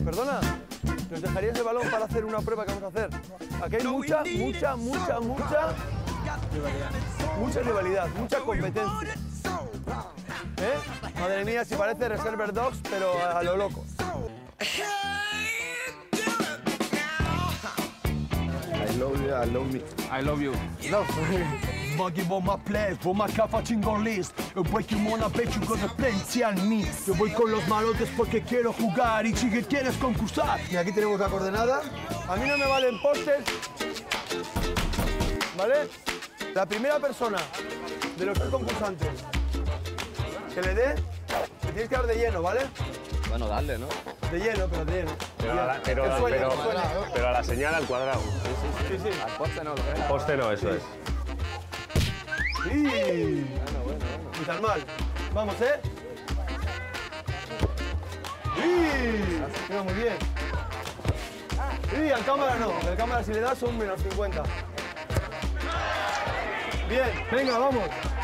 Perdona, ¿nos dejarías el balón para hacer una prueba que vamos a hacer? Aquí hay mucha rivalidad, mucha competencia. ¿Eh? Madre mía, si parece Reservoir Dogs, pero a lo loco. I love you, I love me. I love you. Buggy on my place, for my cafa chingon list. El Pokémon a pecho con referencia al mí. Yo voy con los malotes porque quiero jugar y si que quieres concursar. Y aquí tenemos la coordenada. A mí no me valen postes. ¿Vale? La primera persona de los 3 concursantes que le dé, le tienes que dar de lleno, ¿vale? Bueno, dale, ¿no? De lleno, pero de lleno. Pero a la señal al cuadrado. Sí, sí. Al poste no, Al poste no, eso es. Sí. Ni tan mal. Vamos, ¿eh? Sí. Mira, muy bien. Sí, al cámara no. Al cámara si le das son menos 50. Bien, venga, vamos.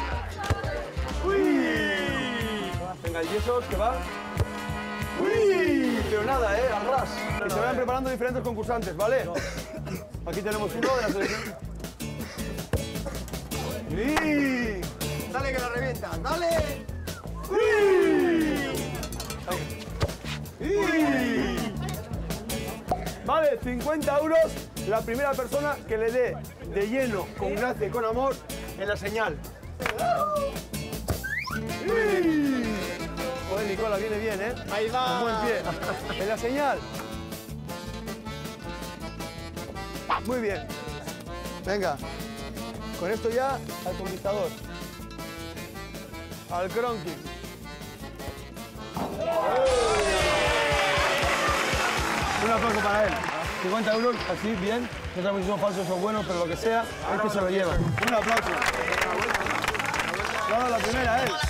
Uy. Venga, el yeso, que va. Uy, pero nada, al ras. Y se vayan preparando diferentes concursantes, ¿vale? Aquí tenemos uno de la selección. ¡Sí! ¡Dale que la revientas! ¡Dale! ¡Sí! ¡Sí! Vale, 50 euros la primera persona que le dé de lleno, con gracia y con amor, en la señal. ¡Sí! Joder, Nicola, viene bien, ¿eh? Ahí va. Con buen pie. En la señal. Muy bien. Venga. Con esto ya al conquistador. Al Cronky. Un aplauso para él. 50 euros, así, bien. No sabemos si son falsos o buenos, pero lo que sea, es que se lo lleva. Un aplauso. Vamos, la primera, él.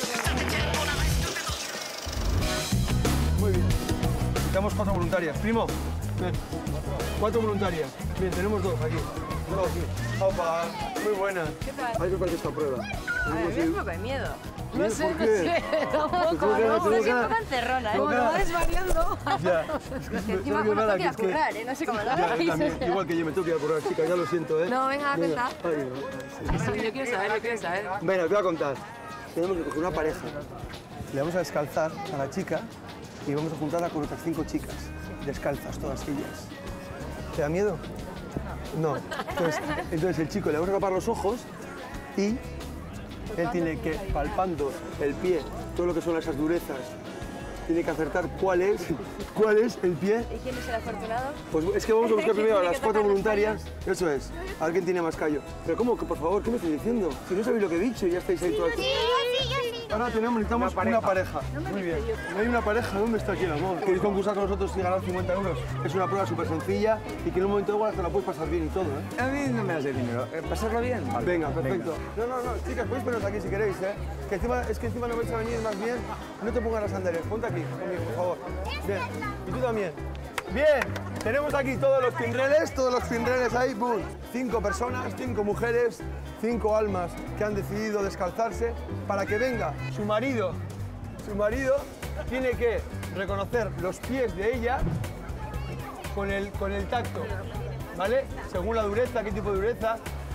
Muy bien. Necesitamos 4 voluntarias. Primo, ven. 4 voluntarias. Bien, tenemos 2 aquí. 2 aquí. Opa, muy buena. ¿Qué tal? Hay que hacer esta prueba. A ver, me da un poco de miedo. No ¿Por sé, qué? tampoco, no, estoy un poco encerrona, como lo vas variando. Ya. Es que encima como tengo que ir a currar, no sé cómo lo hagáis. Igual que yo me tengo que ir a currar, chica, ya lo siento, ¿eh? No, venga, cuenta. Ay, Sí, yo quiero saber, yo quiero saber. Venga, te voy a contar. Tenemos que coger una pareja. Le vamos a descalzar a la chica y vamos a juntarla con otras 5 chicas. Descalzas, todas ellas. ¿Te da miedo? No. Entonces el chico le vamos a tapar los ojos y él tiene que, palpando el pie, todo lo que son esas durezas, tiene que acertar cuál es el pie. ¿Y quién es el afortunado? Pues es que vamos a buscar primero a las 4 tocar los voluntarias. Eso es. A ver quién tiene más callo. Pero ¿cómo? Por favor, ¿qué me estoy diciendo? Si no sabéis lo que he dicho y ya estáis ahí todas. Ahora necesitamos una pareja. Muy bien. No hay una pareja. ¿Dónde está aquí el amor? ¿Queréis concursar con nosotros y ganar 50 euros? Es una prueba súper sencilla y que en un momento igual hasta la puedes pasar bien y todo, ¿eh? A mí no me das de dinero. ¿Pasarlo bien? Vale. Venga, perfecto. No, chicas, podéis poneros aquí si queréis, ¿eh? Que encima no vais a venir más bien. No te pongas las sandalias. Ponte aquí conmigo, por favor. Bien. Y tú también. Bien. Tenemos aquí todos los pinreles ahí. ¡Bum! 5 personas, 5 mujeres, 5 almas que han decidido descalzarse para que venga su marido. Su marido tiene que reconocer los pies de ella con el tacto, ¿vale? Según la dureza, qué tipo de dureza.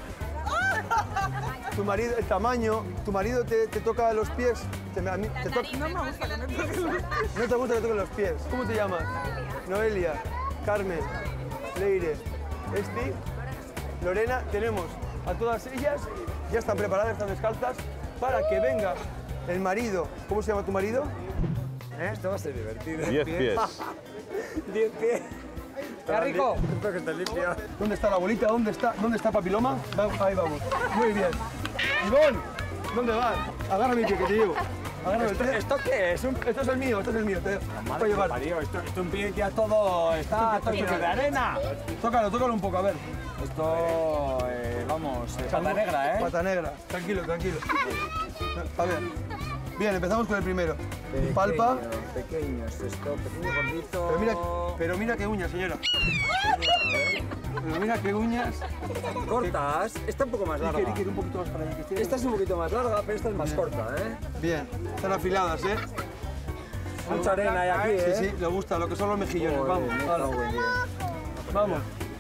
Tu marido, el tamaño, tu marido te toca los pies. No me gusta que me toquen. No te gusta que toquen los pies. ¿Cómo te llamas? Noelia, Carmen, Leire, Esti, Lorena. Tenemos a todas ellas, ya están preparadas, están descalzas, para que venga el marido. ¿Cómo se llama tu marido? Esto va a ser divertido. 10 pies. 10 pies. ¿Está rico? Espero que esté limpio. ¿Dónde está la bolita? ¿Dónde está Papiloma? Ahí vamos. Muy bien. Ivonne, ¿dónde vas? Agarra mi pie, que te llevo. Agárrame. ¿Esto qué es? Esto es el mío, Te voy a llevar. Esto es un pie que ya todo está lleno de arena. Tócalo un poco, a ver. Esto, vamos, pata negra, ¿eh? Pata negra. Tranquilo. A ver. Bien, empezamos con el primero. Palpa. Pequeño, esto, pequeño gordito. Pero mira qué uñas, señora. Pero mira qué uñas. Cortas. Esta un poco más larga. Iker, un poquito más para allá. Esta es un poquito más larga, pero esta es más corta, ¿eh? Bien, están afiladas, ¿eh? Mucha arena hay aquí, ¿eh? Sí, sí, le gusta lo que son los mejillones. Vamos, hala. Vamos.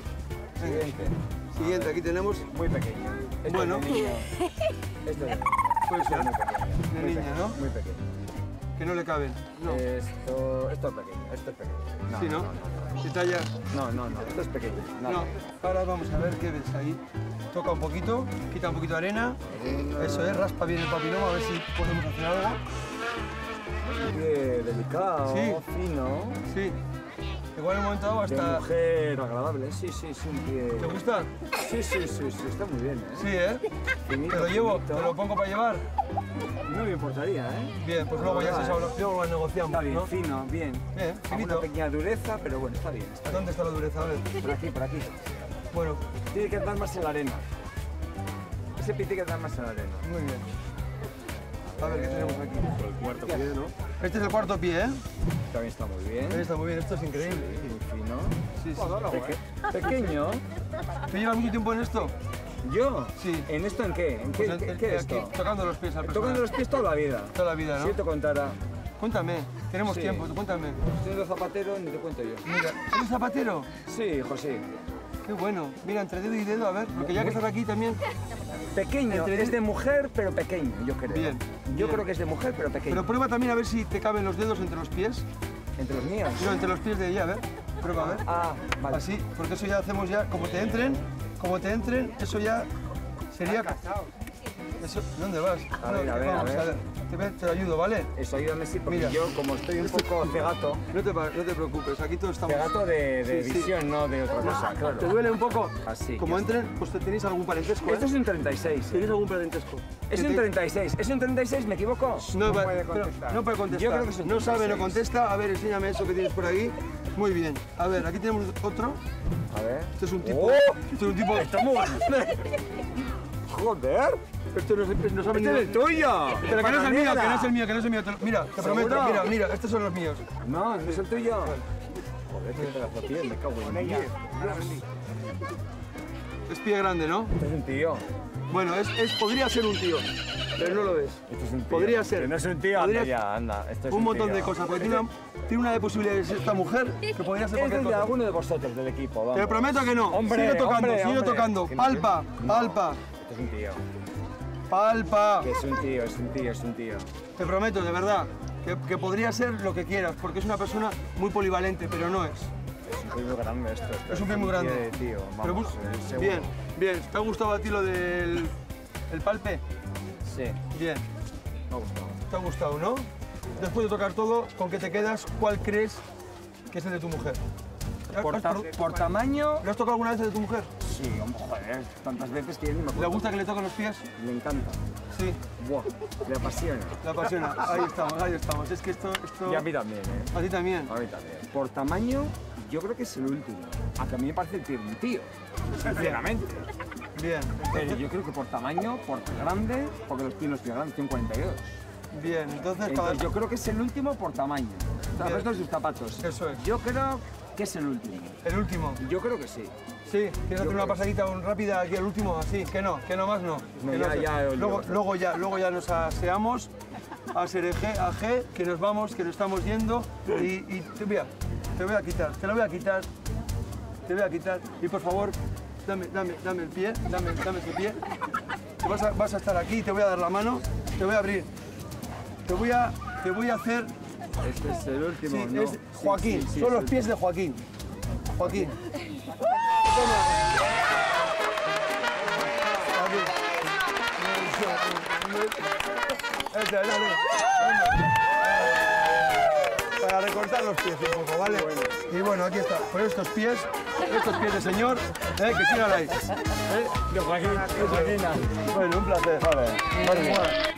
Siguiente, aquí tenemos. Muy pequeño. Este Bueno. es de niño. Este Puede ser. muy pequeño. De Muy niña, pequeño, ¿no? Muy pequeño. Que no le caben. No. Esto es pequeño, esto es pequeño. Sí, ¿no? ¿Qué talla? No, esto es pequeño. No. Ahora vamos a ver qué ves ahí. Toca un poquito, quita un poquito de arena. Eso es, raspa bien el papiloma a ver si podemos hacer algo. Un pie delicado, Sí. fino. Sí. Igual en un momento dado De hasta... mujer agradable, sí, un pie... ¿Te gusta? Sí, está muy bien, ¿eh? Sí, ¿eh? Finito, Te lo llevo, finito. te lo pongo para llevar. No me importaría, ¿eh? Bien, pues luego ya se sabe, luego lo negociamos, Está bien, ¿no? fino, bien. Bien, Alguna finito. pequeña dureza, pero bueno, está bien. ¿Dónde está la dureza? A ver. Por aquí, por aquí. Bueno, Tiene que andar más en la arena. Ese pie tiene que andar más en la arena. muy bien. A ver qué tenemos aquí. El cuarto pie, ¿no? Este es el cuarto pie, ¿eh? También está muy bien. Ahí está muy bien, esto es increíble. Muy fino. Sí, sí. Pequeño. ¿Tú llevas mucho tiempo en esto? ¿Yo? Sí. ¿En esto en qué? ¿En qué, Pues qué es aquí, esto? tocando los pies al personal. Tocando los pies toda la vida. Toda la vida, ¿no? Si yo te contara, Cuéntame, tenemos Sí. tiempo, tú cuéntame. siendo zapatero, ni te cuento yo. Mira, ¿eres zapatero? Sí, hijo, sí. Qué bueno. Mira, entre dedo y dedo, a ver, porque ya que estás aquí también... Pequeño, Entre- es de mujer, pero pequeño, yo creo. Bien, Yo bien. creo que es de mujer, pero pequeño. Pero prueba también a ver si te caben los dedos entre los pies. Entre los míos. No, entre los pies de ella, a ver. Prueba, a ver. Ah, vale. Así, porque eso ya hacemos ya, como te entren, eso ya sería... Eso, ¿dónde vas? A ver, a ver, vamos, a ver. Te lo ayudo, ¿vale? Eso, ayúdame, sí, porque Mira. yo, como estoy un poco cegato, No te preocupes, aquí todos estamos... cegato de Sí, sí. visión, no de otra cosa, claro. ¿Te duele un poco? Así, Como ya entren, pues tenéis algún parentesco, Esto ¿eh? es un 36. ¿Tenéis algún parentesco? Es un 36. ¿Es un 36? ¿Me equivoco? No, puede pero contestar. no puede contestar. Yo creo que es un No sabe, no 36. contesta. A ver, enséñame eso que tienes por ahí. Muy bien. A ver, aquí tenemos otro. A ver. Este es un tipo... ¡Oh! Este es un tipo... ¡Está muy ¡Joder! Esto nos ha ¡Este es venido... el tuyo! Pero que no es el mío, Negra. que no es el mío, que no es el mío. Mira, te prometo, ¿Seguro? mira, estos son los míos. No, no es el tuyo. Joder, qué pedazo de piel, me cago en ella. Es pie grande, ¿no? Este es un tío. Bueno, podría ser un tío, pero no lo es. Este es un tío. Podría ser. Que no es un tío, Podría- anda ya, anda. Esto es Un montón tío. de cosas, porque tiene una de posibilidades esta mujer que podría ser Es cualquier de cosa. alguno de vosotros del equipo, vamos. Te prometo que no. Hombre, sigue tocando, hombre, sigue hombre. tocando. Que no- Palpa, no. palpa, Este es un tío. palpa. Que es un tío, es un tío, es un tío. Te prometo, de verdad, que podría ser lo que quieras, porque es una persona muy polivalente, pero no es. Es un tío muy grande esto. Es un pie muy grande. Tío, Pero vamos, seguro. bien, bien. ¿Te ha gustado a ti lo del el palpe? Sí, Bien, me ha gustado. te ha gustado, ¿no? Después de tocar todo, ¿con qué te quedas? ¿Cuál crees que es el de tu mujer? Por tamaño, ¿Lo has tocado alguna vez el de tu mujer? sí, hombre, joder, tantas veces que ya ni me ¿Le acuerdo. gusta que le toquen los pies? Me encanta. Sí, Buah, me apasiona. le apasiona. Ahí estamos, ahí estamos. Es que esto... Y a mí también, ¿eh? A ti también. A mí también. Por tamaño, yo creo que es el último. Aunque a mí me parece el tío de un tío, sinceramente. Bien, Pero yo creo que por tamaño, por grande, porque los tíos no estoy grandes, tienen 42. bien. Entonces, Entonces yo creo que es el último por tamaño. Está Bien. puesto en sus zapatos. Eso es. Yo creo que es el último. el último. Yo creo que sí. Sí, ¿quieres hacer una creo que pasadita rápida aquí al último? Así, que no más no. No, Que ya, sé. ya, luego ya nos aseamos a Sereje, a G, que nos vamos, que nos estamos yendo y te voy a quitar, te lo voy a quitar, te voy a quitar y por favor, dame el pie, dame ese pie. Vas a estar aquí, te voy a dar la mano, te voy a abrir, te voy a hacer, Este es el último, sí, ¿no? es Joaquín, Sí, sí, son es los el- pies de Joaquín. Joaquín. Eso, dale. Para recortar los pies un poco, ¿vale? Y bueno, aquí está. Con estos pies de señor, que sigan ahí. De Joaquín, de Joaquina. Bueno, un placer. Joder.